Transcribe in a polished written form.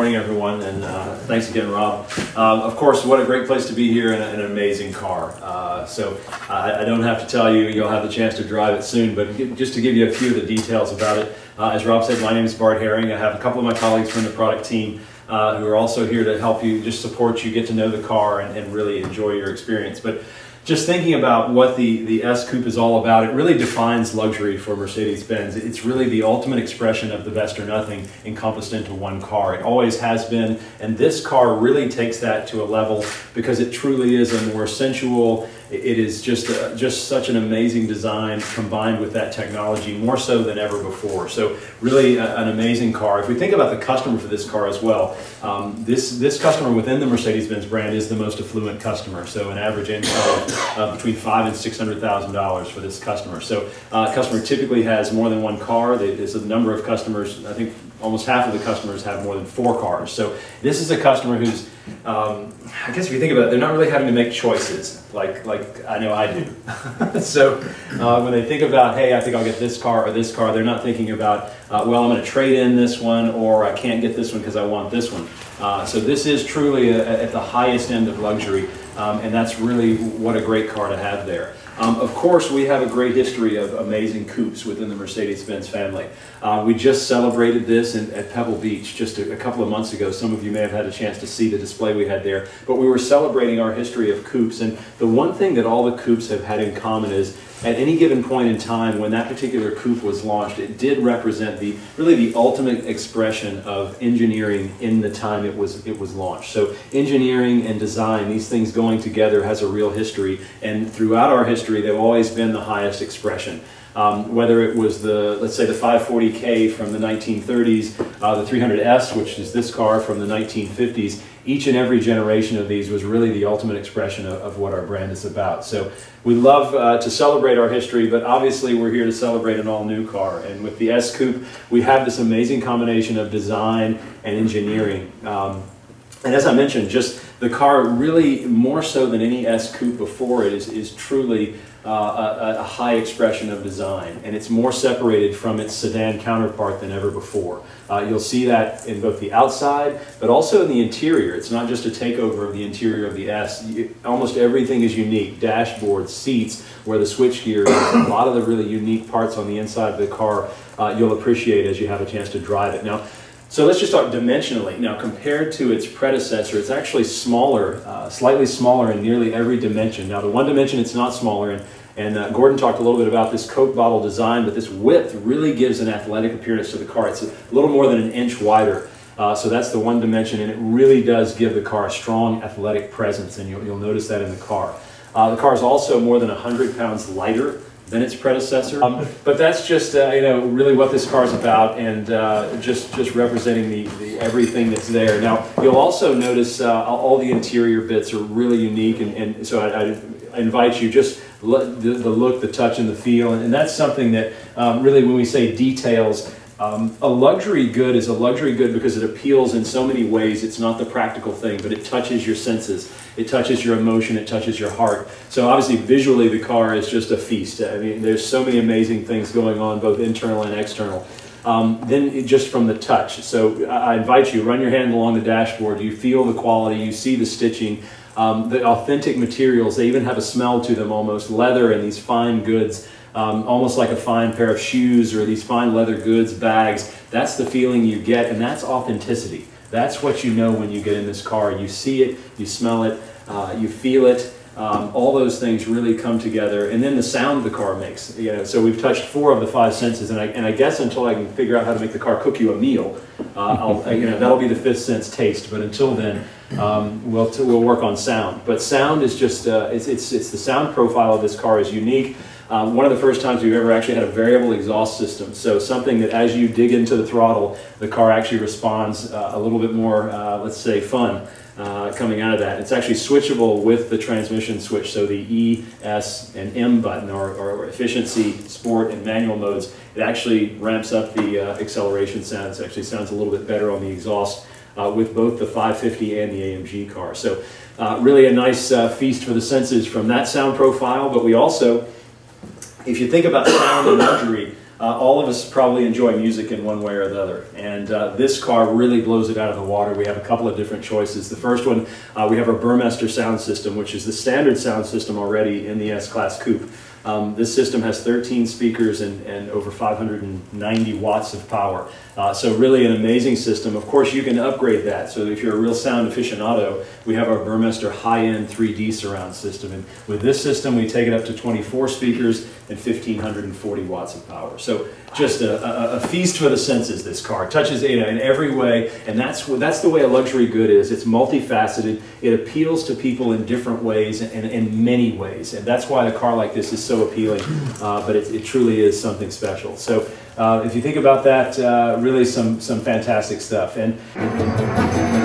morning, everyone, and thanks again, Rob. Of course, what a great place to be here, and an amazing car. I don't have to tell you, you'll have the chance to drive it soon, but just to give you a few of the details about it, as Rob said, my name is Bart Herring. I have a couple of my colleagues from the product team who are also here to help you, just support you, get to know the car, and really enjoy your experience. But just thinking about what the S Coupe is all about, it really defines luxury for Mercedes-Benz. It's really the ultimate expression of the best or nothing encompassed into one car. It always has been, and this car really takes that to a level because it truly is a more sensual, it is just such an amazing design combined with that technology, more so than ever before. So really an amazing car. If we think about the customer for this car as well, this customer within the Mercedes-Benz brand is the most affluent customer. So an average income between $500,000 and $600,000 for this customer. So a customer typically has more than one car. There's a number of customers, I think almost half of the customers have more than 4 cars. So this is a customer who's, I guess if you think about it, they're not really having to make choices like I know I do. So when they think about, hey, I think I'll get this car or this car, they're not thinking about, well, I'm going to trade in this one, or I can't get this one because I want this one. So this is truly at the highest end of luxury, and that's really what a great car to have there. Of course, we have a great history of amazing coupes within the Mercedes-Benz family. We just celebrated this at Pebble Beach just a couple of months ago. Some of you may have had a chance to see the display we had there. But we were celebrating our history of coupes. And the one thing that all the coupes have had in common is at any given point in time when that particular coupe was launched, it did represent really the ultimate expression of engineering in the time it was launched. So engineering and design, these things going together, has a real history. And throughout our history, they've always been the highest expression. Whether it was let's say the 540K from the 1930s, the 300S, which is this car from the 1950s, each and every generation of these was really the ultimate expression of what our brand is about. So we love to celebrate our history, but obviously we're here to celebrate an all-new car. And with the S Coupe, we have this amazing combination of design and engineering. And as I mentioned, just the car really, more so than any S Coupe before it, is truly a high expression of design, and it's more separated from its sedan counterpart than ever before. You'll see that in both the outside, but also in the interior. It's not just a takeover of the interior of the S. Almost everything is unique. Dashboard, seats, where the switchgear is, a lot of the really unique parts on the inside of the car you'll appreciate as you have a chance to drive it. Now, so let's just talk dimensionally. Now, compared to its predecessor, it's actually smaller, slightly smaller in nearly every dimension. Now, the one dimension it's not smaller, and Gordon talked a little bit about this Coke bottle design, but this width really gives an athletic appearance to the car. It's a little more than an inch wider. So that's the one dimension, and it really does give the car a strong athletic presence, and you'll notice that in the car. The car is also more than 100 pounds lighter than its predecessor. But that's just really what this car is about, and just representing the everything that's there. Now, you'll also notice all the interior bits are really unique, and so I invite you, just the look, the touch, and the feel, and that's something that really, when we say details, a luxury good is a luxury good because it appeals in so many ways. It's not the practical thing, but it touches your senses. It touches your emotion. It touches your heart. So obviously, visually, the car is just a feast. I mean, there's so many amazing things going on, both internal and external. Then just from the touch. So I invite you, run your hand along the dashboard. You feel the quality. You see the stitching. The authentic materials, they even have a smell to them almost. Leather and these fine goods. Almost like a fine pair of shoes or these fine leather goods, bags. That's the feeling you get, and that's authenticity. That's what you know when you get in this car. You see it, you smell it, you feel it. All those things really come together, and then the sound the car makes. So we've touched 4 of the 5 senses, and I guess until I can figure out how to make the car cook you a meal, that'll be the 5th sense, taste. But until then, we'll work on sound. But sound is just it's the sound profile of this car is unique. One of the first times we've ever actually had a variable exhaust system. So something that as you dig into the throttle, the car actually responds a little bit more, let's say, fun coming out of that. It's actually switchable with the transmission switch. So the E, S, and M button, or efficiency, sport, and manual modes, it actually ramps up the acceleration sound. It actually sounds a little bit better on the exhaust with both the 550 and the AMG car. So really a nice feast for the senses from that sound profile, but we also, if you think about sound and luxury, all of us probably enjoy music in one way or the other, and this car really blows it out of the water. We have a couple of different choices. The first one, we have our Burmester sound system, which is the standard sound system already in the S-Class Coupe. This system has 13 speakers and over 590 watts of power. So really an amazing system. Of course, you can upgrade that. So if you're a real sound aficionado, we have our Burmester high-end 3D surround system. And with this system, we take it up to 24 speakers and 1,540 watts of power. So just a feast for the senses, this car. It touches in every way, and that's the way a luxury good is. It's multifaceted. It appeals to people in different ways and in many ways. And that's why a car like this is so appealing, but it truly is something special. So if you think about that, really some fantastic stuff. And